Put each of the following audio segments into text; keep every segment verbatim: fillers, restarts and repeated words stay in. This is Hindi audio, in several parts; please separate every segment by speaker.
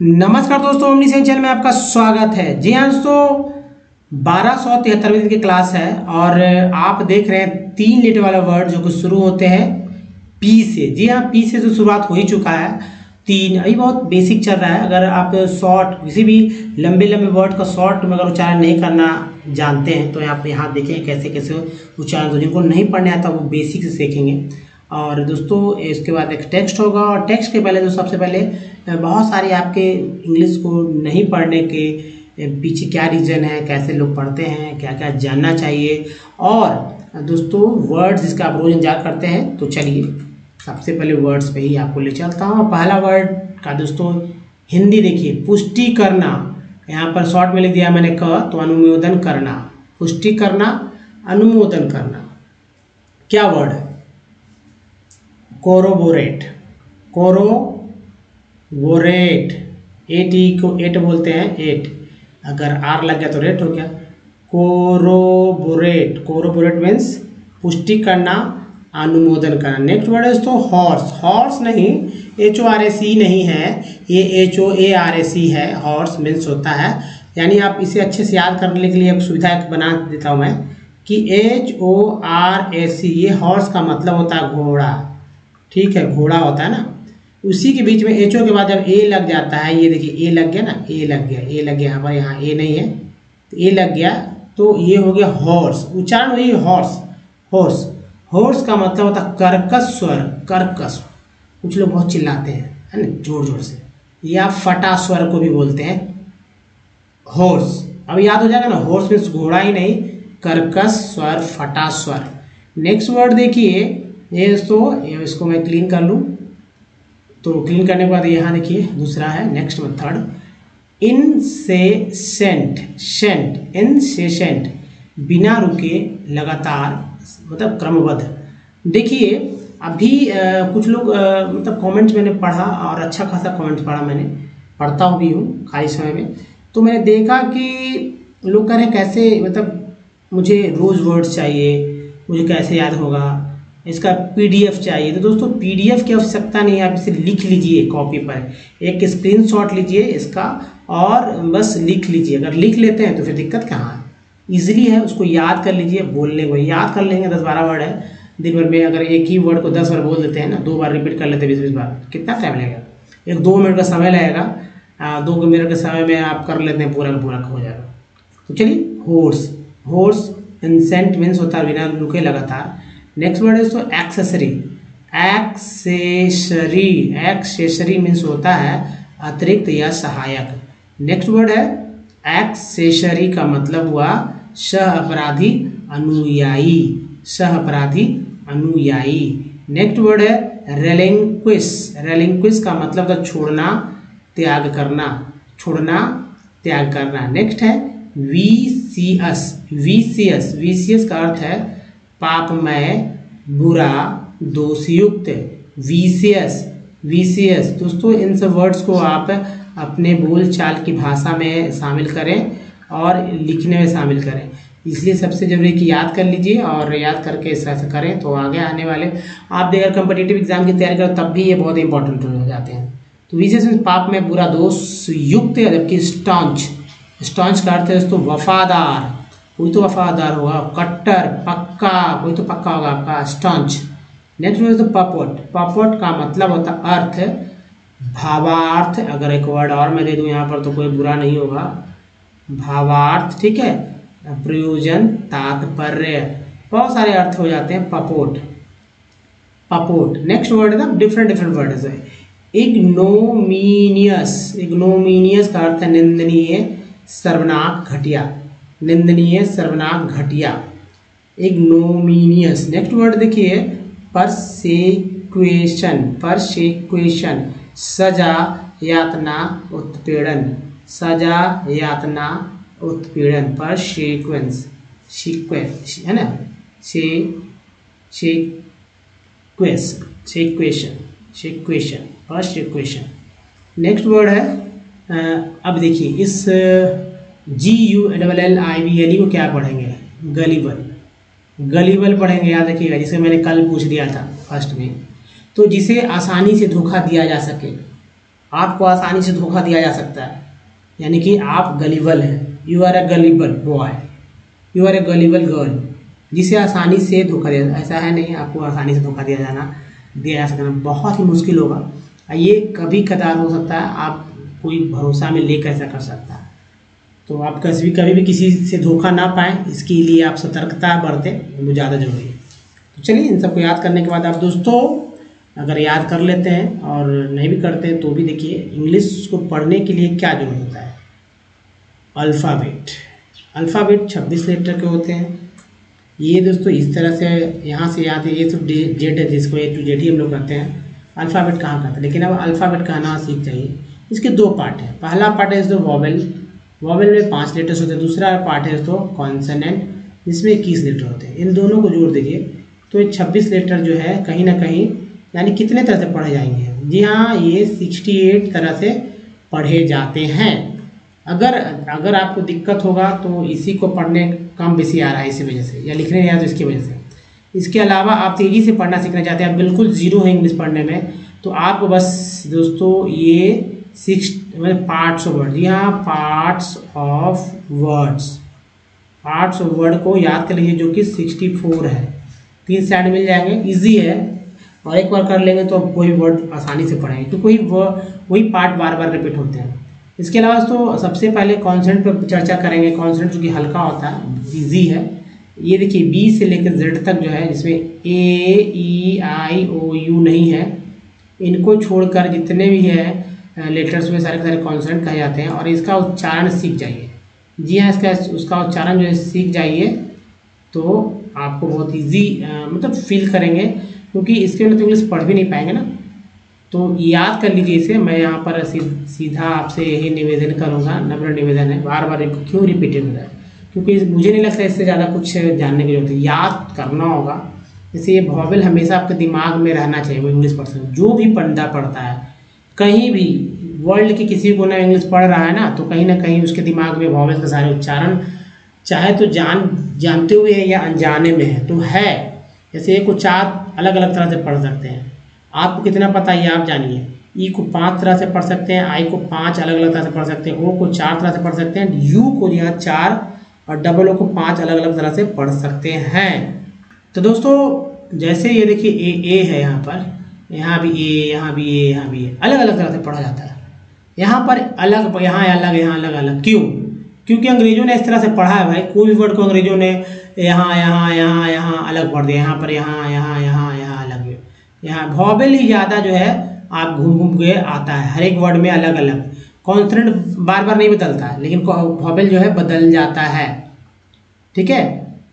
Speaker 1: नमस्कार दोस्तों, ओमनी साइंस चैनल में आपका स्वागत है। जी हाँ दोस्तों, बारह सौ तिहत्तरवीं दिन की क्लास है और आप देख रहे हैं तीन लेटर वाला वर्ड जो कि शुरू होते हैं पी से। जी हाँ, पी से तो शुरुआत हो ही चुका है। तीन अभी बहुत बेसिक चल रहा है। अगर आप शॉर्ट किसी भी लंबे लंबे वर्ड का शॉर्ट में अगर उच्चारण नहीं करना जानते हैं तो आप यहाँ देखें कैसे कैसे उच्चारण, तो जिनको नहीं पढ़ने आता वो बेसिक से सीखेंगे। और दोस्तों इसके बाद एक टेक्स्ट होगा और टेक्स्ट के पहले तो सबसे पहले बहुत सारे आपके इंग्लिश को नहीं पढ़ने के पीछे क्या रीज़न है, कैसे लोग पढ़ते हैं, क्या क्या जानना चाहिए। और दोस्तों वर्ड्स जिसका आप रोज इंतजार करते हैं, तो चलिए सबसे पहले वर्ड्स पे ही आपको ले चलता हूँ। पहला वर्ड का दोस्तों हिंदी देखिए, पुष्टि करना। यहाँ पर शॉर्ट में लिख दिया मैंने क, तो अनुमोदन करना। पुष्टि करना, अनुमोदन करना। क्या वर्ड है? कोरोबोरेट। कोरोबोरेट, एट ई को एट बोलते हैं, एट अगर आर लग गया तो रेट हो गया। कोरोबोरेट, कोरोबोरेट मीन्स पुष्टि करना, अनुमोदन करना। नेक्स्ट वर्ड है दोस्तों हॉर्स। हॉर्स नहीं, H O R A C नहीं है, ये H O A R A सी है। हॉर्स मीन्स होता है, यानी आप इसे अच्छे से याद करने के लिए एक सुविधा बना देता हूँ मैं कि एच ओ आर ए सी, ये हॉर्स का मतलब होता है घोड़ा। ठीक है, घोड़ा होता है ना। उसी के बीच में एच ओ के बाद जब ए लग जाता है, ये देखिए ए लग गया ना, ए लग गया, ए लग गया। यहाँ पर यहाँ ए नहीं है तो ए लग गया, तो ये हो गया हॉर्स। उच्चारण वही हॉर्स। हॉर्स हॉर्स का मतलब होता है कर्कश स्वर। कर्कश, कुछ लोग बहुत चिल्लाते हैं है ना, जोर जोर से, या फटा स्वर को भी बोलते हैं हॉर्स। अब याद हो जाएगा ना, हॉर्स मीन्स घोड़ा ही नहीं, कर्कश स्वर, फटा स्वर। नेक्स्ट वर्ड देखिए ये दोस्तों, ये इसको मैं क्लीन कर लूँ, तो क्लीन करने के बाद यहाँ देखिए दूसरा है next method, incessant. Cent, incessant, बिना रुके, लगातार, मतलब क्रमबद्ध। देखिए अभी आ, कुछ लोग आ, मतलब कमेंट्स मैंने पढ़ा और अच्छा खासा कमेंट्स पढ़ा, मैंने पढ़ता भी हूँ खाली समय में। तो मैंने देखा कि लोग कह रहे हैं कैसे, मतलब मुझे रोज वर्ड्स चाहिए, मुझे कैसे याद होगा, इसका पीडीएफ चाहिए। तो दोस्तों पीडीएफ की आवश्यकता नहीं है, आप इसे लिख लीजिए कॉपी पर, एक स्क्रीनशॉट लीजिए इसका और बस लिख लीजिए। अगर लिख लेते हैं तो फिर दिक्कत कहाँ है, ईजिली है, उसको याद कर लीजिए। बोलने को याद कर लेंगे, दस बारह वर्ड है दिन भर में, अगर एक ही वर्ड को दस बार बोल देते हैं ना, दो बार रिपीट कर लेते हैं बीस बीस बार, कितना टाइम लगेगा? एक दो मिनट का समय लगेगा। दो मिनट के समय में आप कर लेते हैं, पूरा का पूरा हो जाएगा। तो चलिए हॉर्स। हॉर्स इंसेंट मीन्स होता है बिना रुके, लगातार। नेक्स्ट वर्ड है दोस्तों एक्सेसरी। एक्सेसरी, एक्सेसरी मीन्स होता है अतिरिक्त या सहायक। नेक्स्ट वर्ड है एक्सेसरी का मतलब हुआ सह अपराधी, अनुयायी। सह अपराधी, अनुयायी। नेक्स्ट वर्ड है रेलिंक्विश। रेलिंक्विश का मतलब था छोड़ना, त्याग करना, छोड़ना, त्याग करना। नेक्स्ट है वीसियस। वीसियस, वीसियस का अर्थ है पापमय, बुरा, दोषयुक्त। वीसियस, वीसियस। दोस्तों इन सब वर्ड्स को आप अपने बोल चाल की भाषा में शामिल करें और लिखने में शामिल करें, इसलिए सबसे जरूरी कि याद कर लीजिए और याद करके इस तरह से करें तो आगे आने वाले आप अगर कम्पिटिटिव एग्जाम की तैयारी करो तब भी ये बहुत इंपॉर्टेंट हो जाते हैं। तो वीसियस मीन्स पाप में, बुरा, दोष युक्त। जबकि स्टॉन्च, स्टॉन्च का अर्थ है दोस्तों वफादार, कोई तो वफादार होगा। कट्टर, पक्का, कोई तो पक्का होगा आपका, स्टॉन्च। नेक्स्ट है तो पपोट। पपोट का मतलब होता अर्थ, भावार्थ। अगर एक वर्ड और मैं दे दूं यहाँ पर तो कोई बुरा नहीं होगा, भावार्थ। ठीक है, प्रयोजन, तात्पर्य, बहुत सारे अर्थ हो जाते हैं पपोट, पपोट। नेक्स्ट वर्ड है ना, डिफरेंट डिफरेंट वर्ड है। इग्नोमीनियस। इग्नोमीनियस का अर्थ है निंदनीय, सर्वनाक, घटिया। निंदनीय, सर्वनाक, घटिया, इग्नोमीनियस। नेक्स्ट वर्ड देखिए परसेक्वेशन। परसेक्वेशन, सजा, यातना, उत्पीड़न। सजा, यातना, उत्पीड़न। परसेक्वेंस, सीक्वेंस है ना, से सेक्वेस, सेक्वेशन, सेक्वेशन, परसेक्वेशन। नेक्स्ट वर्ड है अब देखिए इस G U double L I B L E को क्या पढ़ेंगे? गलीबल। गलीबल पढ़ेंगे, याद रखिएगा, जिसे मैंने कल पूछ दिया था फर्स्ट में। तो जिसे आसानी से धोखा दिया जा सके, आपको आसानी से धोखा दिया जा सकता है, यानी कि आप गलीबल हैं, you are a gullible boy, you are a gullible girl, जिसे आसानी से धोखा दिया, ऐसा है नहीं आपको आसानी से धोखा दिया जाना दिया जा सकना बहुत ही मुश्किल होगा। ये कभी कदार हो सकता है, आप कोई भरोसा में लेकर ऐसा कर सकता है। तो आप कभी भी कभी भी किसी से धोखा ना पाएँ, इसके लिए आप सतर्कता बरतें, वो ज़्यादा जरूरी है। तो चलिए इन सबको याद करने के बाद आप दोस्तों अगर याद कर लेते हैं और नहीं भी करते हैं तो भी देखिए इंग्लिश को पढ़ने के लिए क्या जरूरत होता है। अल्फ़ाबेट, अल्फ़ाबेट छब्बीस लेटर के होते हैं। ये दोस्तों इस तरह से यहाँ से याद है, ये तो जेड है जिसको ए टू जेड ही हम लोग कहते हैं। अल्फ़ाबेट कहाँ कहते हैं, लेकिन अब अल्फ़ाबेट कहना सीख जाइए। इसके दो पार्ट हैं, पहला पार्ट है दोस्तों वॉवेल, वॉवेल में पाँच लेटर्स होते हैं। दूसरा पार्ट है दोस्तों कॉन्सोनेंट, जिसमें इक्कीस लेटर होते हैं। इन दोनों को जोड़ दीजिए तो ये छब्बीस लेटर जो है कहीं ना कहीं यानी कितने तरह से पढ़े जाएंगे। जी हाँ, ये अड़सठ तरह से पढ़े जाते हैं। अगर अगर आपको दिक्कत होगा तो इसी को पढ़ने कम बेसी आ रहा है इसी वजह से, या लिखने नहीं आ रहा तो इसकी वजह से। इसके अलावा आप तेज़ी से पढ़ना सीखना चाहते हैं, आप बिल्कुल ज़ीरो है इंग्लिश पढ़ने में, तो आपको बस दोस्तों ये सिक्स मतलब पार्ट्स ऑफ वर्ड, जी हाँ parts of words, parts of word को याद कर लीजिए जो कि चौंसठ है। तीन साइड मिल जाएंगे, इजी है, और एक बार कर लेंगे तो कोई वर्ड आसानी से पढ़ेंगे क्योंकि वही वही पार्ट बार बार रिपीट होते हैं। इसके अलावा तो सबसे पहले कॉन्सोनेंट पर चर्चा करेंगे। कॉन्सोनेंट जो कि हल्का होता है, इजी है। ये देखिए बी से लेकर जेड तक जो है, जिसमें ए ई आई ओ यू नहीं है, इनको छोड़कर जितने भी है लेटर्स में सारे के सारे कॉन्सोनेंट कहे जाते हैं। और इसका उच्चारण सीख जाइए। जी हाँ, इसका उसका उच्चारण जो है सीख जाइए तो आपको बहुत ईजी मतलब फील करेंगे, क्योंकि इसके अंदर तो इंग्लिश पढ़ भी नहीं पाएंगे ना। तो याद कर लीजिए इसे। मैं यहाँ पर सी, सीधा आपसे यही निवेदन करूँगा, नम्र निवेदन है, बार बार क्यों रिपीटेड हो रहा है, क्योंकि मुझे नहीं लगता इससे ज़्यादा कुछ जानने की जरूरत है, याद करना होगा। जैसे ये वॉवेल हमेशा आपके दिमाग में रहना चाहिए। वो इंग्लिश पर्सन जो भी बंदा पढ़ता है कहीं भी वर्ल्ड के किसी को ना इंग्लिश पढ़ रहा है ना, तो कहीं ना कहीं उसके दिमाग में वॉवेल के सारे उच्चारण चाहे तो जान जानते हुए है या अनजाने में है तो है। जैसे एक उच्चार अलग अलग तरह से पढ़ सकते हैं, आपको कितना पता है ये आप जानिए। ई को पांच तरह से पढ़ सकते हैं, आई को पांच अलग अलग तरह से पढ़ सकते हैं, ओ को चार तरह से पढ़ सकते हैं, यू को यहाँ चार और डबल ओ को पांच अलग अलग तरह से पढ़ सकते हैं। तो दोस्तों जैसे ये देखिए ए ए है, यहाँ पर यहाँ भी ए, यहाँ भी ए, यहाँ भी ए, अलग अलग तरह से पढ़ा जाता है। यहाँ पर अलग, यहाँ अलग, यहाँ अलग अलग, क्यों? क्योंकि अंग्रेजों ने इस तरह से पढ़ा है भाई। कोई भी वर्ड को अंग्रेजों ने यहाँ यहाँ यहाँ यहाँ अलग पढ़ दिया, यहाँ पर यहाँ यहाँ यहाँ यहाँ अलग, यहाँ वॉवेल ही ज़्यादा जो है आप घूम घूम के आता है, हर एक वर्ड में अलग अलग। कॉन्सोनेंट बार बार नहीं बदलता है, लेकिन वॉवेल जो है बदल जाता है, ठीक है।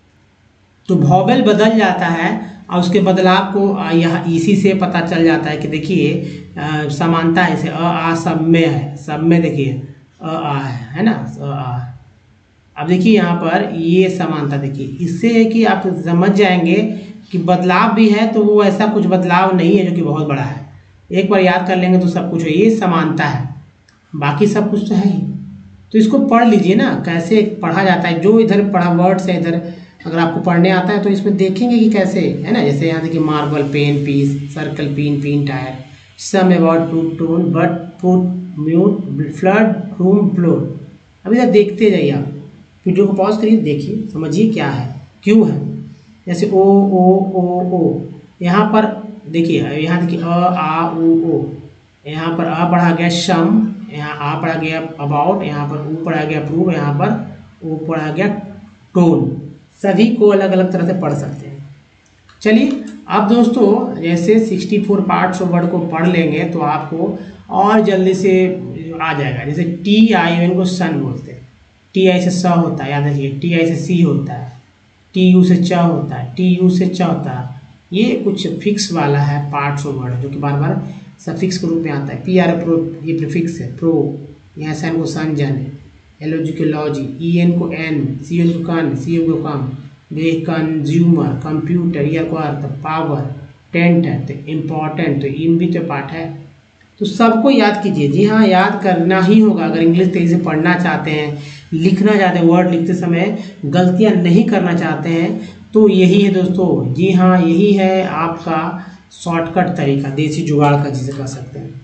Speaker 1: तो वॉवेल बदल जाता है और उसके बदलाव को यहाँ इसी से पता चल जाता है कि देखिए समानता है। इसे अ आ सब में है, सब में देखिए अ आ है, है ना, अ आ। अब देखिए यहाँ पर ये समानता देखिए, इससे है कि आप समझ जाएंगे कि बदलाव भी है तो वो ऐसा कुछ बदलाव नहीं है जो कि बहुत बड़ा है। एक बार याद कर लेंगे तो सब कुछ है, ये समानता है, बाकी सब कुछ तो है ही। तो इसको पढ़ लीजिए ना, कैसे पढ़ा जाता है। जो इधर पढ़ा वर्ड्स है, इधर अगर आपको पढ़ने आता है तो इसमें देखेंगे कि कैसे है ना। जैसे यहाँ देखिए marble, pen, piece, circle, pin, pin, tyre, some about two tone but foot mute flood room floor. अब इधर देखते जाइए, आप वीडियो को पॉज करिए, देखिए समझिए क्या है, क्यों है। जैसे ओ ओ ओ ओ, यहाँ पर देखिए, यहाँ देखिए अ आ उ ओ, यहाँ पर अ पढ़ा गया शम, यहाँ आ पढ़ा गया अबाउट, यहाँ पर ऊ पढ़ा गया प्रूव, यहाँ पर ओ पढ़ा गया टोन। सभी को अलग अलग तरह से पढ़ सकते हैं। चलिए अब दोस्तों जैसे चौंसठ पार्ट्स ऑफ वर्ड को पढ़ लेंगे तो आपको और जल्दी से आ जाएगा। जैसे टी आई एन को सन बोलते हैं, टी आई से स होता है, याद रखिए, टी आई से सी होता है, टी यू से च होता है, टी यू से च होता है। ये कुछ फिक्स वाला है पार्ट्स ऑफ वर्ड जो कि बार बार सफिक्स के रूप में आता है। पी आर प्रो ये प्रीफिक्स है, प्रो, यहाँ सन को सन जन, एल ओ जी को लॉजी, ई एन को एन, सी एन को कन, सी एन को कम, वे कंज्यूमर, कंप्यूटर, ईयर को अर्थ, पावर, टेंट है तो इम्पॉर्टेंट, तो इन भी तो पार्ट है। तो सबको याद कीजिए। जी हाँ, याद करना ही होगा अगर इंग्लिश तेजी से पढ़ना चाहते हैं, लिखना चाहते हैं, वर्ड लिखते समय गलतियाँ नहीं करना चाहते हैं, तो यही है दोस्तों। जी हाँ, यही है आपका शॉर्टकट तरीका, देसी जुगाड़ का जिसे कह सकते हैं।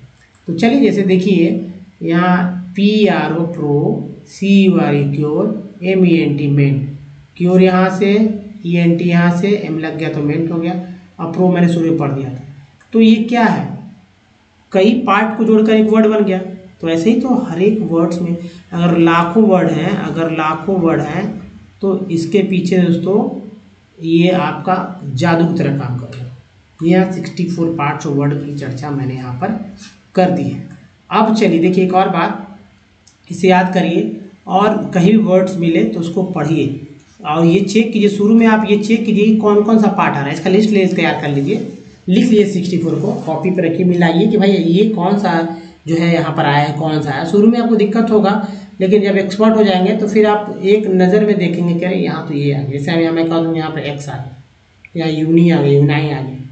Speaker 1: तो चलिए जैसे देखिए यहाँ P R O pro, C U R E cure, M E N T ment, cure यहाँ से, ई एन टी यहाँ से, एम लग गया तो मेंट हो गया, और प्रो मैंने शुरू में पढ़ दिया था। तो ये क्या है, कई पार्ट को जोड़कर एक वर्ड बन गया। तो ऐसे ही तो हर एक वर्ड्स में अगर लाखों वर्ड हैं, अगर लाखों वर्ड हैं तो इसके पीछे दोस्तों ये आपका जादू की तरह काम करेगा। यहाँ sixty four parts of word की चर्चा मैंने यहाँ पर कर दी है। अब चलिए देखिए एक और बात, इसे याद करिए और कहीं भी वर्ड्स मिले तो उसको पढ़िए और ये चेक कीजिए, शुरू में आप ये चेक कीजिए कौन कौन सा पार्ट आ रहा है, इसका लिस्ट ले तैयार कर लीजिए, लिख लीजिए सिक्सटी फोर को, कॉपी पर रखिए, मिलाइए कि भाई ये कौन सा जो है यहाँ पर आया है, कौन सा है। शुरू में आपको दिक्कत होगा लेकिन जब एक्सपर्ट हो जाएंगे तो फिर आप एक नज़र में देखेंगे कि अरे यहाँ तो ये आ गया, जैसे अभी मैं कह दूँ यहाँ पर एक्स आ गया या यूनी आ गया, यूनाई आ गया,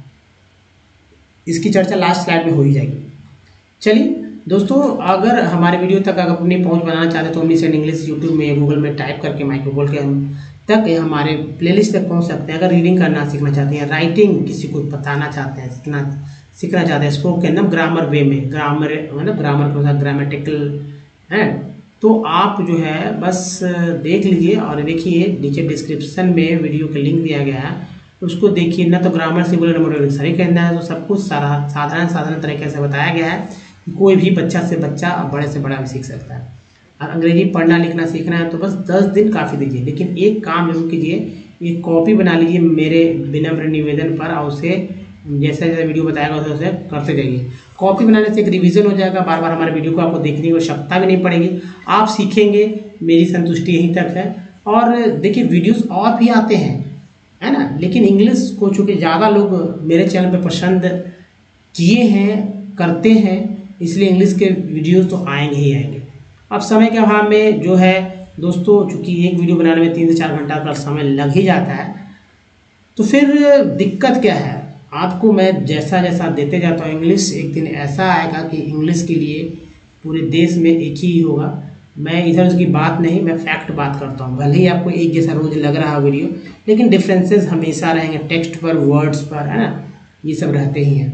Speaker 1: इसकी चर्चा लास्ट स्लाइड में हो ही जाएगी। चलिए दोस्तों, अगर हमारे वीडियो तक अगर अपनी पहुंच बनाना चाहते हैं तो मिस एंड इंग्लिश यूट्यूब में, गूगल में टाइप करके माइक्रोबोल के हम तक हमारे प्लेलिस्ट तक पहुंच सकते हैं। अगर रीडिंग करना सीखना चाहते हैं, राइटिंग किसी को बताना चाहते हैं, सीखना सीखना चाहते हैं, स्पोकन ना ग्रामर वे में, ग्रामर है ना, ग्रामर के साथ ग्रामेटिकल है, तो आप जो है बस देख लीजिए और देखिए नीचे डिस्क्रिप्शन में वीडियो का लिंक दिया गया है, उसको देखिए। ना तो ग्रामर से बोले नंबर सही करना है, तो सब कुछ सारा साधारण साधारण तरीके से बताया गया है, कोई भी बच्चा से बच्चा और बड़े से बड़ा भी सीख सकता है। और अंग्रेजी पढ़ना लिखना सीखना है तो बस दस दिन काफ़ी दीजिए, लेकिन एक काम जरूर कीजिए, एक कॉपी बना लीजिए मेरे विनम्र निवेदन पर, और उसे जैसे जैसे वीडियो बताएगा वैसे वैसे करते जाइए। कॉपी बनाने से एक रिवीजन हो जाएगा, बार बार हमारे वीडियो को आपको देखने की आवश्यकता भी नहीं पड़ेगी, आप सीखेंगे, मेरी संतुष्टि यहीं तक है। और देखिए वीडियोस और भी आते हैं है ना, लेकिन इंग्लिश को चूँकि ज़्यादा लोग मेरे चैनल पे पसंद किए हैं, करते हैं, इसलिए इंग्लिश के वीडियोस तो आएंगे ही आएंगे। अब समय के अभाव में जो है दोस्तों, चूँकि एक वीडियो बनाने में तीन से चार घंटा का समय लग ही जाता है, तो फिर दिक्कत क्या है, आपको मैं जैसा जैसा देते जाता हूँ इंग्लिश, एक दिन ऐसा आएगा कि इंग्लिश के लिए पूरे देश में एक ही होगा। मैं इधर उसकी बात नहीं, मैं फैक्ट बात करता हूँ। भले ही आपको एक जैसा रोज लग रहा है वीडियो, लेकिन डिफरेंसेस हमेशा रहेंगे, टेक्स्ट पर, वर्ड्स पर, है ना, ये सब रहते ही हैं।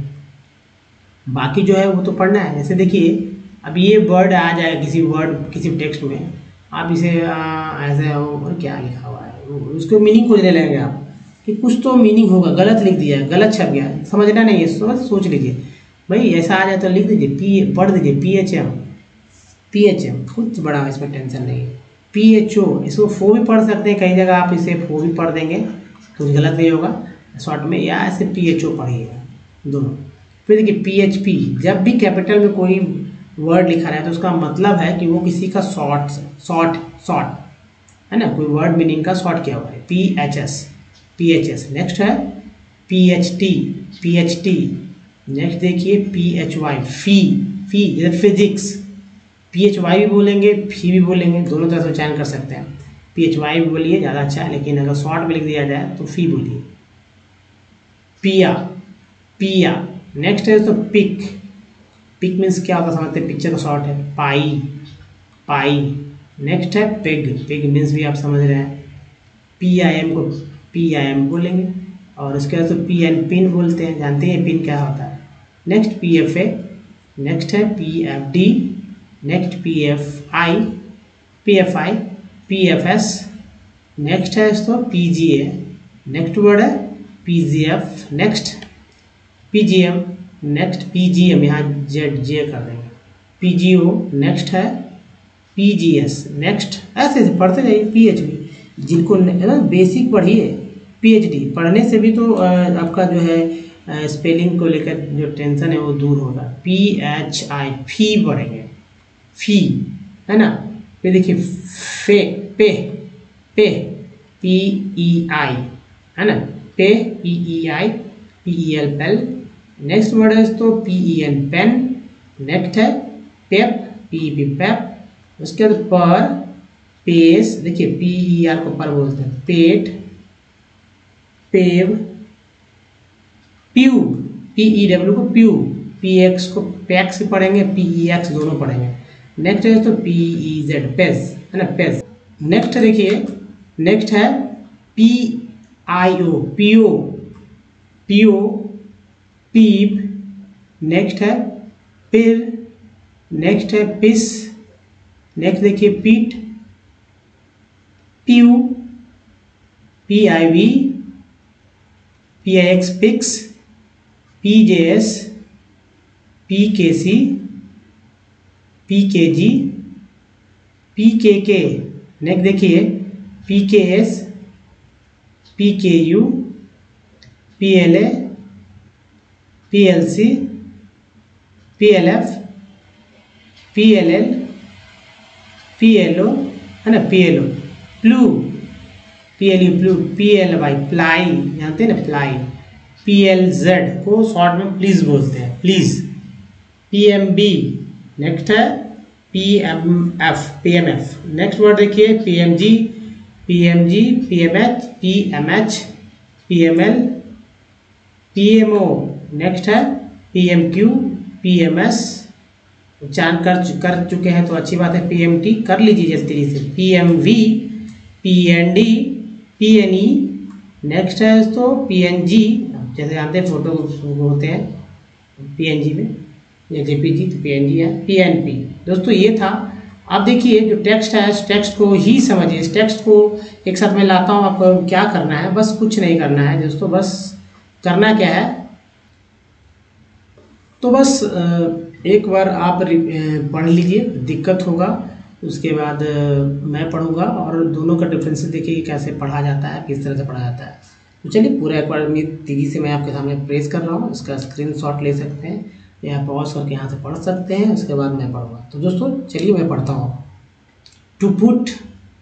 Speaker 1: बाकी जो है वो तो पढ़ना है। जैसे देखिए अब ये वर्ड आ जाए किसी वर्ड किसी टेक्स्ट में, आप इसे ऐसे और क्या लिखा हुआ है, उसको मीनिंग खोजने लगेंगे आप कि कुछ तो मीनिंग होगा, गलत लिख दिया, गलत छप गया, समझना नहीं है, सोच सोच लीजिए भाई, ऐसा आ जाए तो लिख दीजिए, पी पढ़ दीजिए, P H M, P H M कुछ बड़ा इसमें टेंशन नहीं है। पी एच ओ, इसको फो भी पढ़ सकते हैं, कई जगह आप इसे फो भी पढ़ देंगे, कुछ गलत नहीं होगा शॉर्ट में, या ऐसे पी एच ओ पढ़िएगा दोनों। फिर देखिए पी एच पी, जब भी कैपिटल में कोई वर्ड लिखा रहा है तो उसका मतलब है कि वो किसी का शॉर्ट शॉर्ट शॉर्ट है ना, कोई वर्ड मीनिंग का शॉर्ट किया हुआ है, P H S, P H S. Next है P H T, P H T. Next देखिए P H Y, phy, phy जैसे फिजिक्स, पी एच वाई भी बोलेंगे, फी भी बोलेंगे, दोनों तरह से उच्चारण कर सकते हैं। पी एच वाई भी बोलिए ज़्यादा अच्छा है, लेकिन अगर शॉर्ट में लिख दिया जाए तो फी बोलिए। पिया, पिया। नेक्स्ट है तो पिक, पिक मीन्स क्या होता है समझते हैं, पिक्चर का शॉर्ट है, पाई, पाई। नेक्स्ट है पिग, पिग मीन्स भी आप समझ रहे हैं, पी आई एम को पी आई एम बोलेंगे, और उसके बाद तो पी एन पिन बोलते हैं, जानते हैं पिन क्या होता है। Next P F A, next है P F D, next P F I, P F I, P F S. Next है तो P G A, next word है P G F, next P G M, next P G M, यहाँ जेड जे कर देंगे, पी जी ओ। नेक्स्ट है पी जी एस, नेक्स्ट ऐसे ऐसे पढ़ते जाइए। पी एच डी, जिनको बेसिक पढ़िए, पी एच डी पढ़ने से भी तो आपका जो है स्पेलिंग को लेकर जो टेंशन है वो दूर होगा। पी एच आई, फी पढ़ेंगे, फी है ना। फिर देखिए फे, पे, पे, पी ई आई है ना, pay, P E I, P E L pell. Next word है तो P E N pen. Next है पेप, पी ई पी पेप। उसके बाद पर, पेस, देखिए पी ई आर को पर बोलते हैं, पेट, पेव, प्यू, पी ई डब्ल्यू को प्यू, पी एक्स को पैक्स पढ़ेंगे, पी ई एक्स दोनों पढ़ेंगे। नेक्स्ट है तो पी ई जेड, पेस है ना, पेस। नेक्स्ट देखिए, नेक्स्ट है पी आई ओ, पीओ, पीओ, पीप। नेक्स्ट है पिर, नेक्स्ट है पिस, नेक्स्ट देखिए पीट, पीयू, P I V, P I X pix, P J S, P K C, P के जी, पी के के, नेक्स्ट देखिए P K S, P K U, P L A, P L C, P L F, P L L, P L O, है ना, पी एल ओ, प्लू, पी एल यू प्लू, पी एल वाई प्लाई, जानते हैं ना प्लाई, पी एल जेड को शॉर्ट में प्लीज बोलते हैं, please, P M B, next है P M F, P M F, next word देखिए P M G, P M G, P M H, P M H, P M L, P M O, next है P M Q, P M S, उच्चारण कर कर चुके हैं तो अच्छी बात है, पी एम टी कर लीजिए जल्दी से, P M V, P N D, P N E, next है दोस्तों पी एन जी, जैसे जानते हैं फोटो होते हैं पी एन जी में, या जे पी जी, तो पी एन जी है, पी एन पी। दोस्तों ये था। अब देखिए जो टेक्स्ट है इस टेक्स्ट को ही समझिए, इस टेक्स्ट को एक साथ मैं लाता हूँ, आपको क्या करना है, बस कुछ नहीं करना है दोस्तों, बस करना क्या है, तो बस एक बार आप पढ़ लीजिए, दिक्कत होगा उसके बाद मैं पढ़ूंगा और दोनों का डिफरेंस देखिए कैसे पढ़ा जाता है, किस तरह से पढ़ा जाता है। तो चलिए पूरा एक बार तेजी से मैं आपके सामने प्रेस कर रहा हूँ, इसका स्क्रीनशॉट ले सकते हैं या पॉज करके यहाँ से पढ़ सकते हैं, उसके बाद मैं पढ़ूंगा। तो दोस्तों चलिए मैं पढ़ता हूँ। To put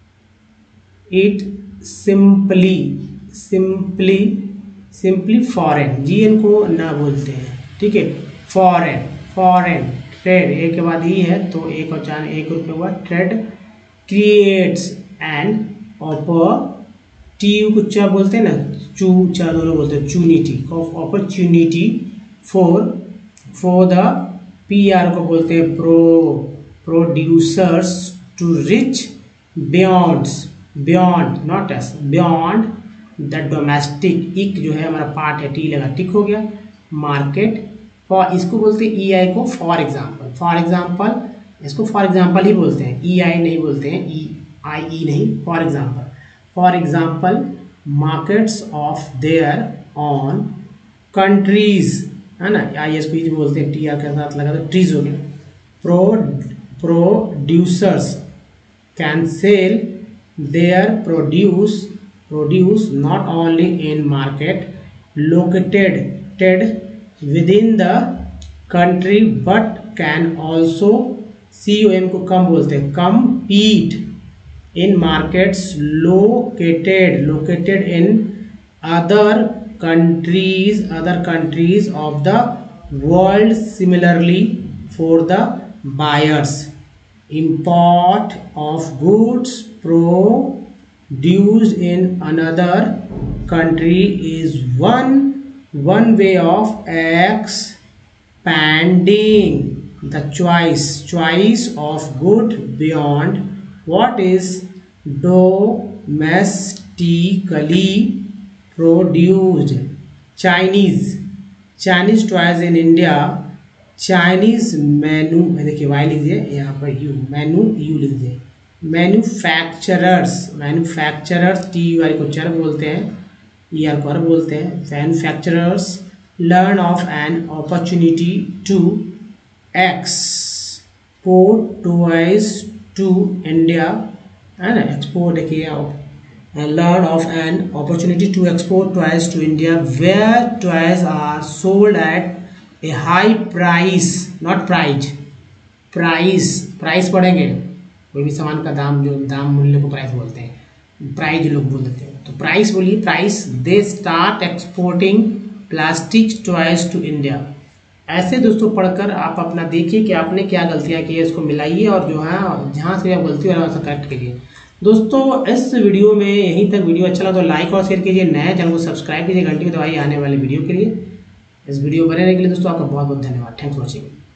Speaker 1: it simply, simply, simply foreign, G N को ना बोलते हैं, ठीक है, फॉरेन, फॉरेन, ट्रेड एक के बाद ही है तो एक और चार एक रुपये हुआ, ट्रेड क्रिएट्स एंड अपॉर्चुनिटी को क्या बोलते हैं ना, चू चा दोनों बोलते हैं, चूनिटी, opportunity for for the P R को बोलते हैं pro producers to reach beyond, beyond not S, beyond the domestic, इक जो है हमारा पार्ट है, टी लगा, टिक हो गया, मार्केट, फॉर इसको बोलते हैं ई आई को फॉर एग्जाम्पल, फॉर एग्जाम्पल इसको फॉर एग्जाम्पल ही बोलते हैं, ई आई नहीं बोलते हैं, ई आई ई नहीं, for example, for example markets of their on countries, है ना, आई एस पी बोलते हैं, टी आर के साथ लगा तो ट्रीज हो गया, pro producers can sell their produce produce not only in market located टेड within the country but can also, C O M को कम बोलते हैं, compete in markets located located in other countries other countries of the world. Similarly for the buyers, import of goods produced in another country is one one way of expanding the choice choice of good beyond what is domestically produced. Chinese Chinese toys in India, Chinese menu में देखिए वाई लिख दिए, यहाँ पर यू मेनू यू लिख दिए, manufacturers manufacturers T U I को चर बोलते हैं, ई आर को बोलते हैं, manufacturers learn of an opportunity to export toys to India, है ना, एक्सपोर्ट देखिए, learn of an opportunity to export toys to India where toys are sold at a high price, not prize, price price पढ़ेंगे, कोई भी सामान का दाम, जो दाम मूल्य को प्राइस बोलते हैं, प्राइस लोग बोल देते हैं, तो प्राइस बोलिए, price, they start exporting plastic toys to India. ऐसे दोस्तों पढ़कर आप अपना देखिए कि आपने क्या गलतियां की है, इसको मिलाइए और जो है जहां से आप गलती हो रहा है वहाँ करेक्ट कीजिए। दोस्तों इस वीडियो में यहीं तक, वीडियो अच्छा लगा तो लाइक और शेयर कीजिए, नए चैनल को सब्सक्राइब कीजिए, घंटी को दबाइए आने वाले वीडियो के लिए। इस वीडियो बने रहने के लिए दोस्तों आपका बहुत बहुत धन्यवाद। Thanks for watching.